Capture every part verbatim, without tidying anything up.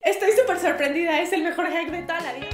Estoy súper sorprendida, es el mejor hack de toda la vida.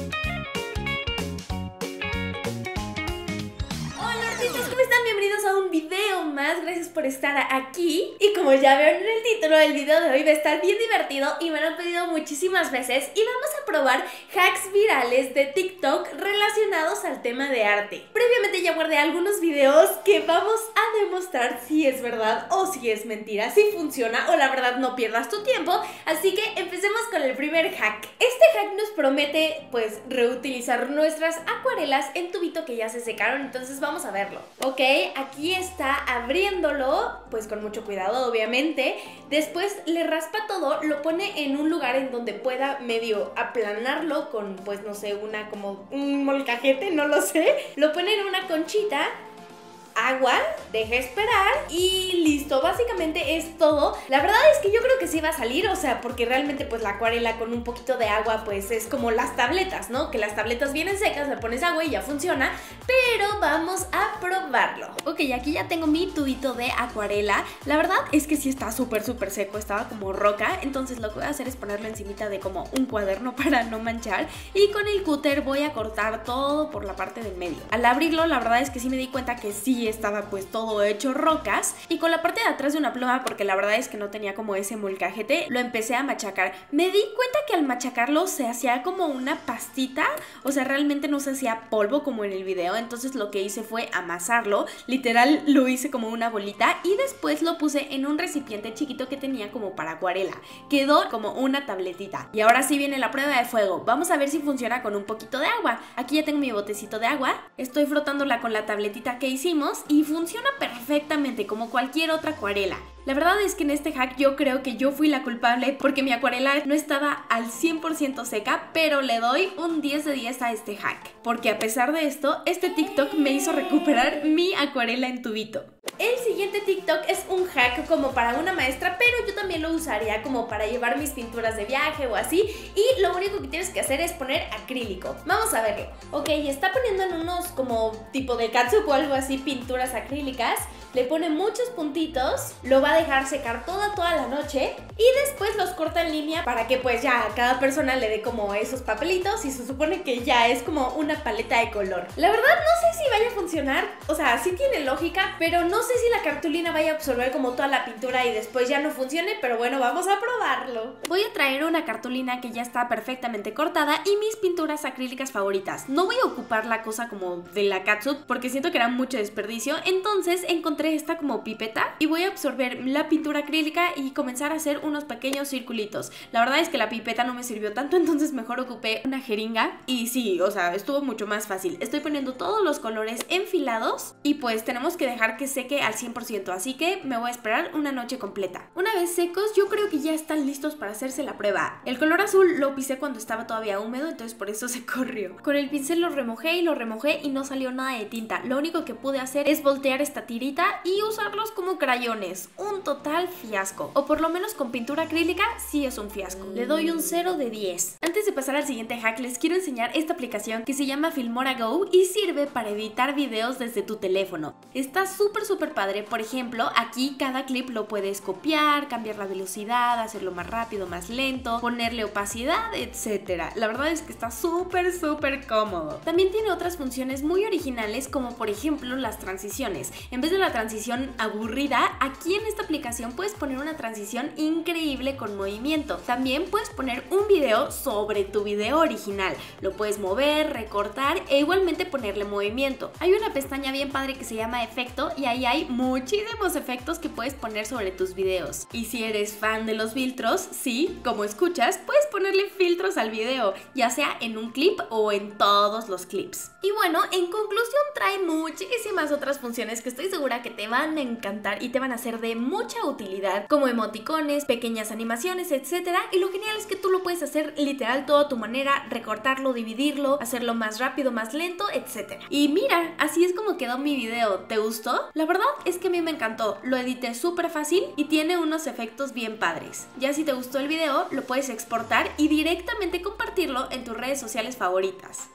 Hola artistas, ¿cómo están? Bienvenidos a un video más, gracias por estar aquí. Y como ya vieron en el título, el video de hoy va a estar bien divertido y me lo han pedido muchísimas veces. Y vamos a probar hacks virales de TikTok relacionados al tema de arte. Previamente ya guardé algunos videos que vamos a demostrar si es verdad o si es mentira, si funciona o la verdad no pierdas tu tiempo. Así que empecemos con el primer hack. Este hack nos promete pues reutilizar nuestras acuarelas en tubito que ya se secaron, entonces vamos a verlo. Ok, aquí está abriéndolo, pues con mucho cuidado obviamente. Después le raspa todo, lo pone en un lugar en donde pueda medio aplanarlo con pues no sé, una como un molcajete, no lo sé. Lo pone en una conchita, agua, deja esperar y listo, básicamente es todo. La verdad es que yo creo que sí va a salir, o sea, porque realmente pues la acuarela con un poquito de agua pues es como las tabletas, ¿no? Que las tabletas vienen secas, le pones agua y ya funciona, pero vamos a probarlo. Ok, aquí ya tengo mi tubito de acuarela. La verdad es que sí está súper súper seco, estaba como roca, entonces lo que voy a hacer es ponerlo encimita de como un cuaderno para no manchar y con el cúter voy a cortar todo por la parte del medio. Al abrirlo la verdad es que sí me di cuenta que sí estaba pues todo hecho rocas y con la parte de atrás de una pluma, porque la verdad es que no tenía como ese molcajete, lo empecé a machacar. Me di cuenta que al machacarlo se hacía como una pastita, o sea realmente no se hacía polvo como en el video, entonces lo que hice fue amasarlo, literal lo hice como una bolita y después lo puse en un recipiente chiquito que tenía como para acuarela, quedó como una tabletita. Y ahora sí viene la prueba de fuego, vamos a ver si funciona con un poquito de agua. Aquí ya tengo mi botecito de agua, estoy frotándola con la tabletita que hicimos y funciona perfectamente como cualquier otra acuarela. La verdad es que en este hack yo creo que yo fui la culpable porque mi acuarela no estaba al cien por ciento seca, pero le doy un diez de diez a este hack, porque a pesar de esto, este TikTok me hizo recuperar mi acuarela en tubito. El siguiente TikTok es un hack como para una maestra, pero yo también lo usaría como para llevar mis pinturas de viaje o así, y lo único que tienes que hacer es poner acrílico. Vamos a verlo. Ok, está poniendo en unos como tipo de catsup o algo así pinturas acrílicas, le pone muchos puntitos, lo va a dejar secar toda toda la noche y después los corta en línea para que pues ya a cada persona le dé como esos papelitos y se supone que ya es como una paleta de color. La verdad no sé si vaya a funcionar, o sea sí tiene lógica, pero no sé si la cartulina vaya a absorber como toda la pintura y después ya no funcione, pero bueno, vamos a probarlo. Voy a traer una cartulina que ya está perfectamente cortada y mis pinturas acrílicas favoritas. No voy a ocupar la cosa como de la catsup porque siento que era mucho desperdicio, entonces encontré esta como pipeta y voy a absorber la pintura acrílica y comenzar a hacer unos pequeños circulitos. La verdad es que la pipeta no me sirvió tanto, entonces mejor ocupé una jeringa y sí, o sea, estuvo mucho más fácil. Estoy poniendo todos los colores enfilados y pues tenemos que dejar que seque al cien por ciento, así que me voy a esperar una noche completa. Una vez secos, yo creo que ya están listos para hacerse la prueba. El color azul lo pisé cuando estaba todavía húmedo, entonces por eso se corrió. Con el pincel lo remojé y lo remojé y no salió nada de tinta. Lo único que pude hacer es voltear esta tirita y usarlos como crayones. Un total fiasco, o por lo menos con pintura acrílica sí es un fiasco. Le doy un cero de diez. Antes de pasar al siguiente hack, les quiero enseñar esta aplicación que se llama Filmora Go y sirve para editar videos desde tu teléfono. Está súper súper padre. Por ejemplo, aquí cada clip lo puedes copiar, cambiar la velocidad, hacerlo más rápido, más lento, ponerle opacidad, etcétera. La verdad es que está súper súper cómodo. También tiene otras funciones muy originales, como por ejemplo las transiciones. En vez de la transición aburrida, aquí en esta aplicación puedes poner una transición increíble con movimiento. También puedes poner un video sobre tu video original. Lo puedes mover, recortar e igualmente ponerle movimiento. Hay una pestaña bien padre que se llama efecto y ahí hay muchísimos efectos que puedes poner sobre tus videos. Y si eres fan de los filtros, sí, como escuchas, puedes ponerle filtros al video, ya sea en un clip o en todos los clips. Y bueno, en conclusión trae muchísimas otras funciones que estoy segura que te van a encantar y te van a ser de mucha utilidad, como emoticones, pequeñas animaciones, etcétera. Y lo genial es que tú lo puedes hacer literal todo a tu manera, recortarlo, dividirlo, hacerlo más rápido, más lento, etcétera. Y mira, así es como quedó mi video. ¿Te gustó? La verdad es que a mí me encantó, lo edité súper fácil y tiene unos efectos bien padres. Ya si te gustó el video, lo puedes exportar y directamente compartirlo en tus redes sociales favoritas.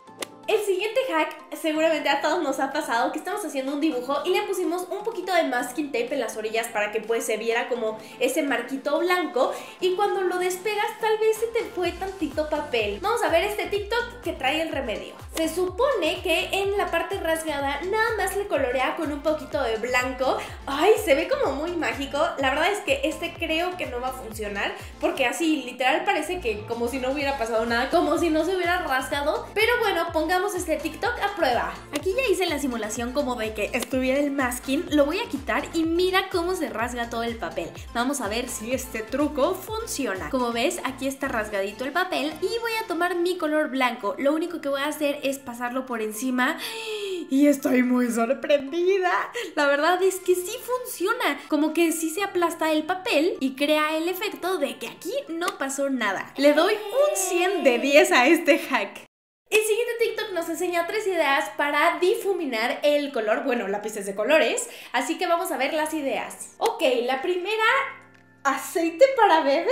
El siguiente hack seguramente a todos nos ha pasado que estamos haciendo un dibujo y le pusimos un poquito de masking tape en las orillas para que pues se viera como ese marquito blanco y cuando lo despegas tal vez se te fue tantito papel. Vamos a ver este TikTok que trae el remedio. Se supone que en la parte rasgada nada más le colorea con un poquito de blanco. Ay, se ve como muy mágico. La verdad es que este creo que no va a funcionar porque así literal parece que como si no hubiera pasado nada, como si no se hubiera rasgado. Pero bueno, pongamos este TikTok a prueba. Aquí ya hice la simulación como de que estuviera el masking. Lo voy a quitar y mira cómo se rasga todo el papel. Vamos a ver si este truco funciona. Como ves, aquí está rasgadito el papel y voy a tomar mi color blanco. Lo único que voy a hacer es pasarlo por encima y estoy muy sorprendida. La verdad es que sí funciona. Como que sí se aplasta el papel y crea el efecto de que aquí no pasó nada. Le doy un cien de diez a este hack. El siguiente TikTok nos enseña tres ideas para difuminar el color, bueno, lápices de colores, así que vamos a ver las ideas. Ok, la primera, aceite para bebé.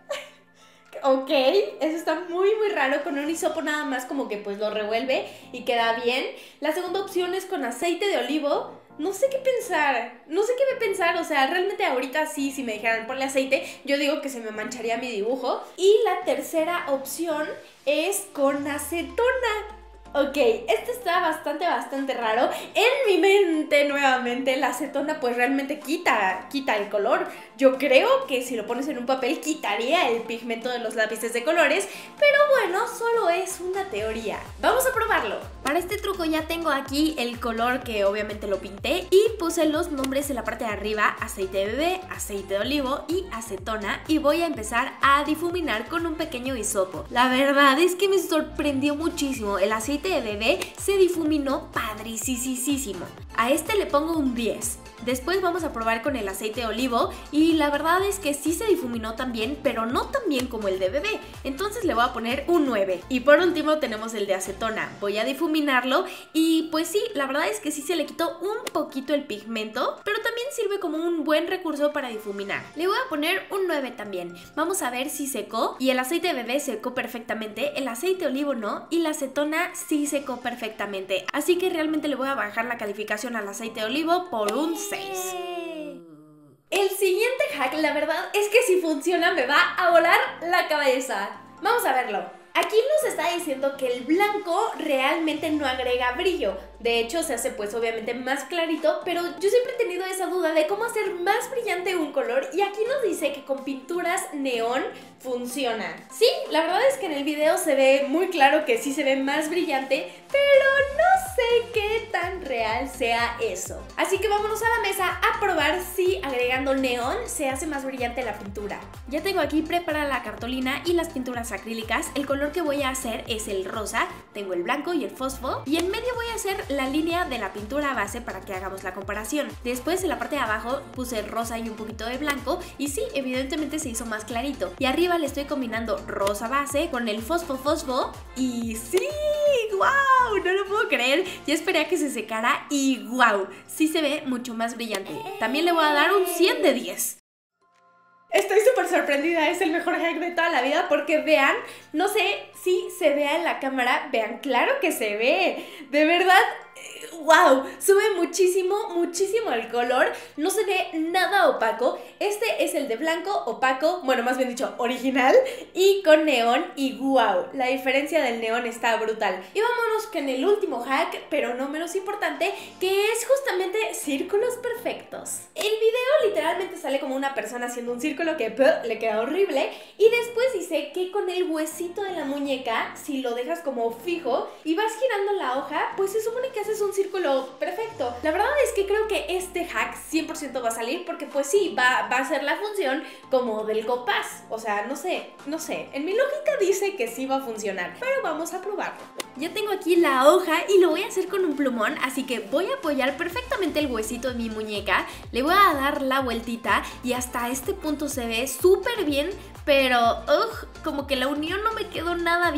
Ok, eso está muy muy raro, con un hisopo nada más como que pues lo revuelve y queda bien. La segunda opción es con aceite de olivo. No sé qué pensar, no sé qué pensar, o sea, realmente ahorita sí, si me dijeran ponle aceite, yo digo que se me mancharía mi dibujo. Y la tercera opción es con acetona. Ok, este está bastante, bastante raro. En mi mente, nuevamente, la acetona pues realmente quita, quita el color. Yo creo que si lo pones en un papel quitaría el pigmento de los lápices de colores, pero bueno, solo es una teoría. Vamos a probarlo. Para este truco ya tengo aquí el color que obviamente lo pinté y puse los nombres en la parte de arriba, aceite de bebé, aceite de olivo y acetona, y voy a empezar a difuminar con un pequeño hisopo. La verdad es que me sorprendió muchísimo. El aceite de bebé se difuminó padricísimo. A este le pongo un diez. Después vamos a probar con el aceite de olivo y la verdad es que sí se difuminó también, pero no tan bien como el de bebé, entonces le voy a poner un nueve. Y por último tenemos el de acetona. Voy a difuminarlo y pues sí, la verdad es que sí se le quitó un poquito el pigmento, pero también sirve como un buen recurso para difuminar. Le voy a poner un nueve también. Vamos a ver si secó, y el aceite de bebé secó perfectamente, el aceite de olivo no, y la acetona sí secó perfectamente, así que realmente le voy a bajar la calificación al aceite de olivo por un seis. El siguiente hack, la verdad es que si funciona me va a volar la cabeza. Vamos a verlo. Aquí nos está diciendo que el blanco realmente no agrega brillo. De hecho, se hace pues obviamente más clarito, pero yo siempre he tenido esa duda de cómo hacer más brillante un color, y aquí nos dice que con pinturas neón funciona. Sí, la verdad es que en el video se ve muy claro que sí se ve más brillante, pero no sé qué tan real sea eso. Así que vámonos a la mesa a probar si agregando neón se hace más brillante la pintura. Ya tengo aquí preparada la cartulina y las pinturas acrílicas. El color que voy a hacer es el rosa, tengo el blanco y el fosfo, y en medio voy a hacer la línea de la pintura base para que hagamos la comparación. Después en la parte de abajo puse rosa y un poquito de blanco, y sí, evidentemente se hizo más clarito. Y arriba le estoy combinando rosa base con el fosfo fosfo, y sí, wow, no lo puedo creer. Ya esperé a que se secara y wow, sí se ve mucho más brillante. También le voy a dar un cien de diez. Estoy súper sorprendida, es el mejor hack de toda la vida porque vean, no sé si se vea en la cámara, vean, claro que se ve, de verdad, wow, sube muchísimo, muchísimo el color, no se ve nada opaco. Este es el de blanco, opaco, bueno, más bien dicho, original, y con neón, y wow, la diferencia del neón está brutal. Y vámonos con el último hack, pero no menos importante, que es justamente círculos perfectos. El video literalmente sale como una persona haciendo un círculo que puh, le queda horrible, y después dice que con el huesito de la muñeca, si lo dejas como fijo y vas girando la hoja, pues se supone que haces un círculo perfecto. La verdad es que creo que este hack cien por ciento va a salir porque pues sí, va, va a ser la función como del compás. O sea, no sé, no sé, en mi lógica dice que sí va a funcionar, pero vamos a probarlo. Ya tengo aquí la hoja y lo voy a hacer con un plumón, así que voy a apoyar perfectamente el huesito de mi muñeca, le voy a dar la vueltita y hasta este punto se ve súper bien, pero ugh, como que la unión no me quedó nada bien.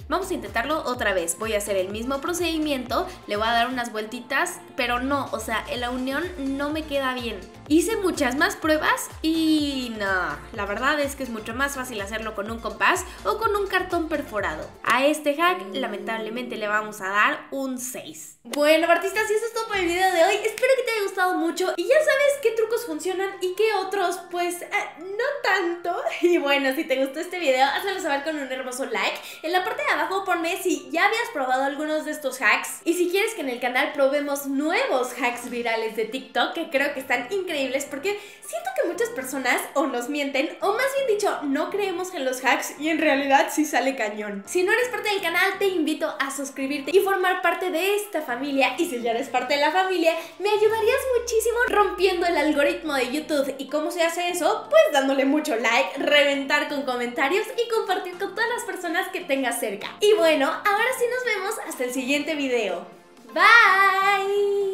Vamos a intentarlo otra vez. Voy a hacer el mismo procedimiento, le voy a dar unas vueltitas, pero no, o sea, en la unión no me queda bien. Hice muchas más pruebas y no, la verdad es que es mucho más fácil hacerlo con un compás o con un cartón perforado. A este hack lamentablemente le vamos a dar un seis. Bueno, artistas, y eso es todo por el video de hoy. Espero que te haya gustado mucho y ya sabes qué trucos funcionan y qué otros, pues, eh, no tanto. Y bueno, si te gustó este video, hazmelo saber con un hermoso like. En la parte de abajo ponme si ya habías probado algunos de estos hacks y si quieres que en el canal probemos nuevos hacks virales de TikTok, que creo que están increíbles porque siento que muchas personas o nos mienten o más bien dicho, no creemos en los hacks y en realidad sí sale cañón. Si no eres parte del canal, te invito a suscribirte y formar parte de esta familia, y si ya eres parte de la familia, me ayudarías muchísimo rompiendo el algoritmo de YouTube. ¿Y cómo se hace eso? Pues dándole mucho like, reventar con comentarios y compartir con todas las personas que tengas cerca. Y bueno, ahora sí nos vemos hasta el siguiente video. Bye.